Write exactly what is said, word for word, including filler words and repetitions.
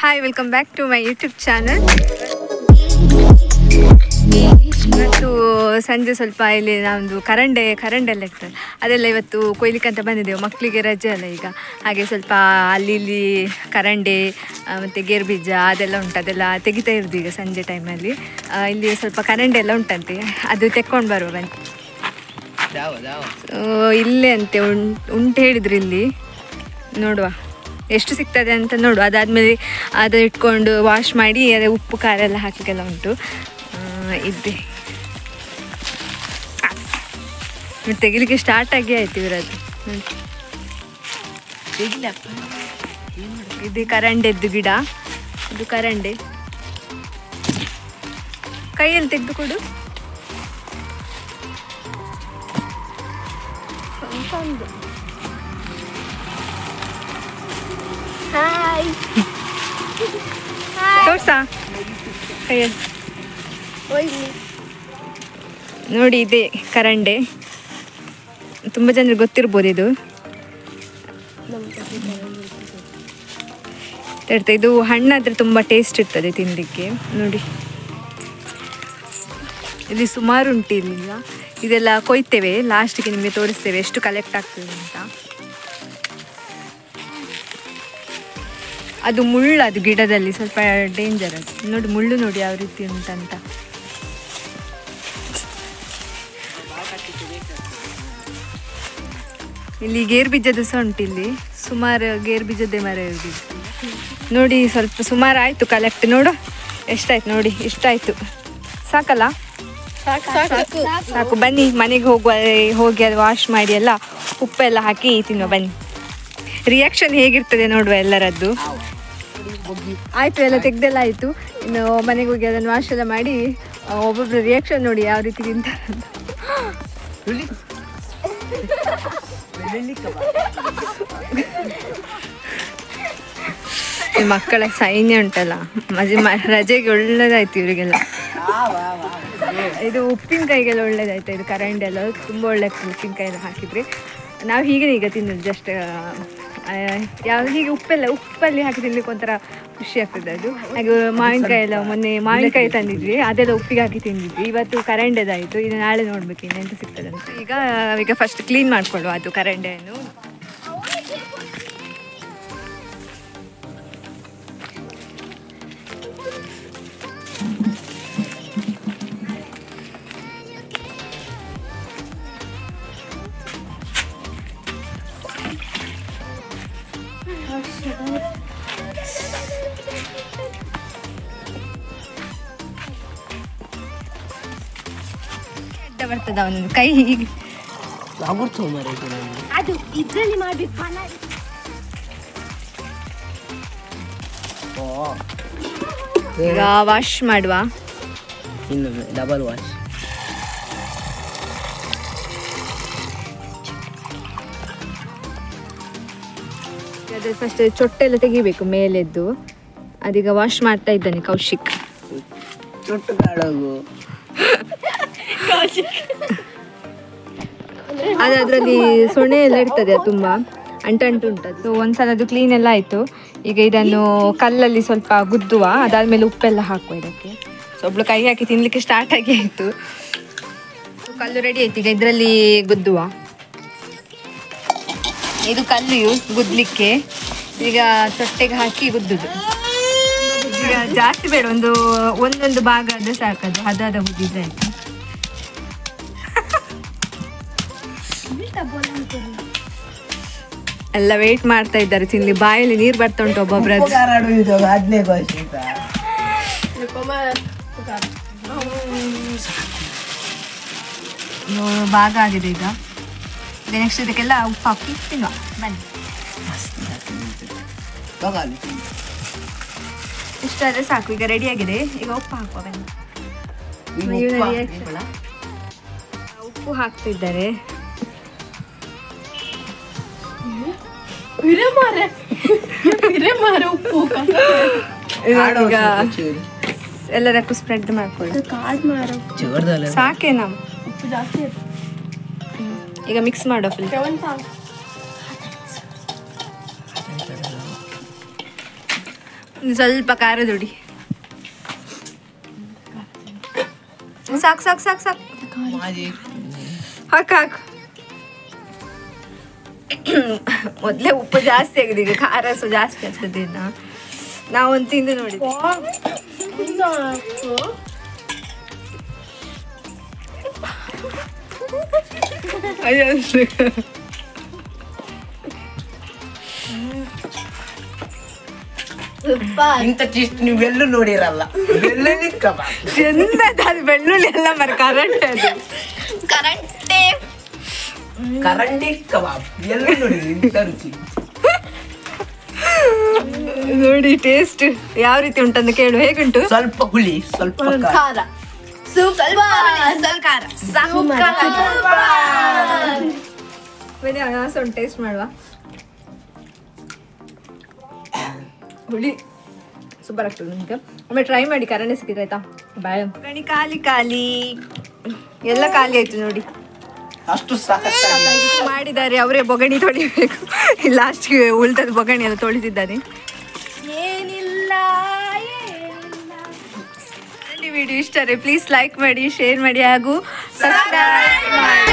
Hi, welcome back to my YouTube channel. ಇವತ್ತು ಸಂಜೆ ಸ್ವಲ್ಪ ಇಲ್ಲಿ ನಮ್ಮದು ಕರಂಡೆ ಕರಂಡೆ ಎಲ್ಲ ಇರ್ತದೆ ಅದೆಲ್ಲ ಇವತ್ತು ಕೊಯ್ಲಿಕ್ಕೆ ಅಂತ ಬಂದಿದ್ದೆವು. ಮಕ್ಕಳಿಗೆ ರಜೆ ಅಲ್ಲ ಈಗ, ಹಾಗೆ ಸ್ವಲ್ಪ ಅಲ್ಲಿ ಇಲ್ಲಿ ಕರಂಡೆ ಮತ್ತು ಗೇರು ಬೀಜ ಅದೆಲ್ಲ ಉಂಟು, ಅದೆಲ್ಲ ತೆಗಿತಾ ಇರೋದು ಈಗ ಸಂಜೆ ಟೈಮಲ್ಲಿ. ಇಲ್ಲಿ ಸ್ವಲ್ಪ ಕರಂಡೆ ಎಲ್ಲ ಉಂಟಂತೆ, ಅದು ತೆಕ್ಕೊಂಡು ಬರುವ ಬಂತು. ಇಲ್ಲೇ ಅಂತೆ ಉಂಟು ಹೇಳಿದ್ರು, ಇಲ್ಲಿ ನೋಡುವ ಎಷ್ಟು ಸಿಗ್ತದೆ ಅಂತ ನೋಡುವ. ಅದಾದಮೇಲೆ ಅದು ಇಟ್ಕೊಂಡು ವಾಶ್ ಮಾಡಿ ಅದೇ ಉಪ್ಪು ಖಾರ ಎಲ್ಲ ಹಾಕಲಿಕ್ಕೆಲ್ಲ ಉಂಟು. ಇದ್ದೆ ತೆಗಿಲಿಕ್ಕೆ ಸ್ಟಾರ್ಟ್ ಆಗಿ ಆಯ್ತು ಇವರದ್ದು. ಇದು ಕರಂಡೆದ್ದು ಗಿಡ, ಇದು ಕರಂಡೆ. ಕೈಯಲ್ಲಿ ತೆಗೆದು ಕೊಡು. ಹಾಯ್ ತೋರ್ಸಾ ಕೈಯಲ್ಲಿ ನೋಡಿ. ಇದೆ ಕರಂಡೆ, ತುಂಬ ಜನರಿಗೆ ಗೊತ್ತಿರ್ಬೋದು. ಇದು ಇರ್ತದೆ, ಇದು ಹಣ್ಣಾದರೆ ತುಂಬ ಟೇಸ್ಟ್ ಇರ್ತದೆ ತಿನ್ನಲಿಕ್ಕೆ. ನೋಡಿ ಇಲ್ಲಿ ಸುಮಾರು ಉಂಟು. ಇಲ್ಲಿಗ ಇದೆಲ್ಲ ಕೊಯ್ತೇವೆ, ಲಾಸ್ಟಿಗೆ ನಿಮಗೆ ತೋರಿಸ್ತೇವೆ ಎಷ್ಟು ಕಲೆಕ್ಟ್ ಆಗ್ತದೆ ಅಂತ. ಅದು ಮುಳ್ಳು, ಅದು ಗಿಡದಲ್ಲಿ ಸ್ವಲ್ಪ ಡೇಂಜರ್. ಅದು ನೋಡಿ ಮುಳ್ಳು ನೋಡಿ ಯಾವ ರೀತಿ ಉಂಟಂತ. ಇಲ್ಲಿ ಗೇರು ಬೀಜದ್ದು ಸಹ ಉಂಟು, ಇಲ್ಲಿ ಸುಮಾರು ಗೇರು ಬೀಜದ್ದೇ ಮರ ಇರೋದು ನೋಡಿ. ಸ್ವಲ್ಪ ಸುಮಾರು ಆಯಿತು ಕಲೆಕ್ಟ್. ನೋಡು ಎಷ್ಟಾಯ್ತು ನೋಡಿ, ಇಷ್ಟಾಯಿತು. ಸಾಕಲ್ಲ? ಸಾಕು. ಬನ್ನಿ ಮನೆಗೆ ಹೋಗುವ, ಹೋಗಿ ಅದು ವಾಶ್ ಮಾಡಿ ಎಲ್ಲ ಉಪ್ಪೆಲ್ಲ ಹಾಕಿ ತಿನ್ನುವ ಬನ್ನಿ. ರಿಯಾಕ್ಷನ್ ಹೇಗಿರ್ತದೆ ನೋಡುವ ಎಲ್ಲರದ್ದು. ಆಯಿತು, ಎಲ್ಲ ತೆಗ್ದೆಲ್ಲ ಆಯಿತು. ಇನ್ನು ಮನೆಗೆ ಹೋಗಿ ಅದನ್ನು ವಾಶ್ ಎಲ್ಲ ಮಾಡಿ ಒಬ್ಬೊಬ್ಬರು ರಿಯಾಕ್ಷನ್ ನೋಡಿ ಯಾವ ರೀತಿ ತಿಂತಾರೆ. ಮಕ್ಕಳ ಸೈನ್ಯ ಉಂಟಲ್ಲ, ಮಜೆ ರಜೆಗೆ ಒಳ್ಳೇದಾಯ್ತು ಇವರಿಗೆಲ್ಲ. ಇದು ಉಪ್ಪಿನಕಾಯಿಗೆಲ್ಲ ಒಳ್ಳೇದಾಯ್ತು. ಇದು ಕರಂಡೆ ಎಲ್ಲ ತುಂಬ ಒಳ್ಳೆ ಉಪ್ಪಿನಕಾಯಿ ಎಲ್ಲ ಹಾಕಿದ್ರಿ. ನಾವು ಹೀಗೆ ಈಗ ತಿನ್ನೋದು ಜಸ್ಟ್ ಯಾವ ಹೀಗೆ ಉಪ್ಪೆಲ್ಲ ಉಪ್ಪಲ್ಲಿ ಹಾಕಿ ತಿನ್ಲಿಕ್ಕೆ ಒಂಥರ ಖುಷಿ ಆಗ್ತದೆ ಅದು. ಹಾಗೆ ಮಾವಿನಕಾಯಿ ಎಲ್ಲ ಮೊನ್ನೆ ಮಾವಿನಕಾಯಿ ತಂದಿದ್ವಿ, ಅದೆಲ್ಲ ಉಪ್ಪಿಗೆ ಹಾಕಿ ತಿಂದಿದ್ವಿ. ಇವತ್ತು ಕರಂಡೆದಾಯಿತು, ಇದು ನಾಳೆ ನೋಡ್ಬೇಕು ಇನ್ನೆಂತ ಸಿಗ್ತದೆ ಅಂತ. ಈಗ ಈಗ ಫಸ್ಟ್ ಕ್ಲೀನ್ ಮಾಡಿಕೊಳ್ಳುವ ಅದು ಕರಂಡೆಯನ್ನು. ಬರ್ತದ ಅವನದು ಕೈ ಹೀಗೆ ಅದು ಇದ್ರಲ್ಲಿ ಮಾಡ್ಬೇಕು. ಈಗ ವಾಶ್ ಮಾಡುವ, ಇನ್ನೊಮ್ಮೆ ಡಬಲ್ ವಾಶ್. ಅದು ಫಸ್ಟ್ ಚೊಟ್ಟೆಲ್ಲ ತೆಗಿಬೇಕು ಮೇಲೆದ್ದು. ಅದೀಗ ವಾಶ್ ಮಾಡ್ತಾ ಇದ್ದಾನೆ ಕೌಶಿಕ್. ಚೊಟ್ಟು ಕಾಡೋಗು ಅದು ಅದರಲ್ಲಿ ಸೊಣೆ ಎಲ್ಲ ಇರ್ತದೆ, ತುಂಬ ಅಂಟಂಟು ಉಂಟದು. ಸೊ ಒಂದ್ಸಲ ಅದು ಕ್ಲೀನ್ ಎಲ್ಲ ಆಯಿತು. ಈಗ ಇದನ್ನು ಕಲ್ಲಲ್ಲಿ ಸ್ವಲ್ಪ ಗುದ್ದುವ, ಅದಾದಮೇಲೆ ಉಪ್ಪೆಲ್ಲ ಹಾಕುವ ಇದಕ್ಕೆ. ಸೊ ಒಬ್ಳು ಕೈ ಹಾಕಿ ತಿನ್ನಲಿಕ್ಕೆ ಸ್ಟಾರ್ಟ್ ಆಗಿ ಆಯಿತು. ಕಲ್ಲು ರೆಡಿ ಆಯ್ತು. ಈಗ ಇದರಲ್ಲಿ ಗುದ್ದುವ. ಇದು ಕಲ್ಲು ಗುದ್ದಲಿಕ್ಕೆ. ಈಗ ತೊಟ್ಟೆಗೆ ಹಾಕಿ ಗುದ್ದುದು. ಈಗ ಜಾಸ್ತಿ ಬೇಡ, ಒಂದು ಒಂದೊಂದು ಭಾಗ ಅದು ಸಾಕದು, ಹದಾದ ಗುದ್ದಿದ್ರೆ ಆಯ್ತು. ಎಲ್ಲ ವೇಟ್ ಮಾಡ್ತಾ ಇದ್ದಾರೆ ತಿನ್ಲಿ. ಬಾಯಲ್ಲಿ ನೀರು ಬರ್ತಾ ಉಂಟು ಒಬ್ಬೊಬ್ಬರದ್ದು. ಭಾಗ ಆಗಿದೆ ಈಗ. ಈಗ ನೆಕ್ಸ್ಟ್ ಇದಕ್ಕೆಲ್ಲ ಉಪ್ಪು ಹಾಕಿ ತಿನ್ನುವ ಬನ್ನಿ. ಇಷ್ಟಾದರೆ ಸಾಕು. ಈಗ ರೆಡಿ ಆಗಿದೆ. ಈಗ ಉಪ್ಪು ಹಾಕುವ ಬನ್ನಿ. ಉಪ್ಪು ಹಾಕ್ತಿದ್ದಾರೆ. ಈಗ ಎಲ್ಲದಕ್ಕೂ ಸ್ಪ್ರೆಡ್ ಮಾಡ್ಕೊಳ್ಳಿ. ಸಾಕೆ ನಾವು ಈಗ ಮಿಕ್ಸ್ ಮಾಡೋ ಫುಲ್. ಸ್ವಲ್ಪ ಖಾರದ ಹುಡಿ. ಸಾಕು ಸಾಕು ಸಾಕು ಸಾಕು ಹಾಕು ಹಾಕು. ಮೊದಲೇ ಉಪ್ಪು ಜಾಸ್ತಿ ಆಗಿದೆ, ಈಗ ಖಾರ ಸೊ ಜಾಸ್ತಿ ಆಗ್ತದೆ. ಇನ್ನು ನಾವು ಒಂದು ತಿಂದು ನೋಡಿದ್ವಿ. ಇಂಥ ಟೇಸ್ಟ್ ನೀವೆಲ್ಲೂ ನೋಡಿರಲ್ಲ. ಬೆಳ್ಳುಳ್ಳಿ ಕಬಾಬ್ ಚಂದದ ಅದು ಬೆಳ್ಳುಳ್ಳಿ ಎಲ್ಲ ಮರ ಕರೆಂಟ್ ಅದು ಕರೆಂಟೇ ಕರಂಡಿ ಕಬಾಬ್ ಎಲ್ಲೂ ನೋಡಿರಿ ಇಂಥ ರುಚಿ. ನೋಡಿ ಟೇಸ್ಟ್ ಯಾವ ರೀತಿ ಉಂಟಂತ ಕೇಳು. ಹೇಗುಂಟು? ಸ್ವಲ್ಪ ಹುಳಿ, ಸ್ವಲ್ಪ ಖಾರ. ಒಂದು ಟೇಸ್ಟ್ ಮಾಡುವ. ಹುಳಿ ಸೂಪರ್ ಆಗ್ತದೆ ನಿಮ್ಗೆ. ಒಮ್ಮೆ ಟ್ರೈ ಮಾಡಿ, ಕರಣೆ ಸಿಕ್ಕಿದ್ರೆ ಆಯ್ತಾ. ಬಾಯ್. ಗಣಿ ಖಾಲಿ ಖಾಲಿ ಎಲ್ಲ ಖಾಲಿ ಆಯ್ತು ನೋಡಿ. ಅಷ್ಟು ಸಾಕಾಗಿ ಮಾಡಿದ್ದಾರೆ ಅವರೇ. ಬೊಗಣಿ ತೊಳಿಬೇಕು. ಲಾಸ್ಟ್ಗೆ ಉಳ್ದದ ಬೊಗಣಿ ಎಲ್ಲ ತೊಳಿತಿದ್ದಾರೆ. ಏನಿಲ್ಲ ವಿಡಿಯೋ ಇಷ್ಟ ಆದರೆ ಪ್ಲೀಸ್ ಲೈಕ್ ಮಾಡಿ, ಶೇರ್ ಮಾಡಿ ಹಾಗೂ ಸಬ್ಸ್ಕ್ರೈಬ್ ಮಾಡಿ.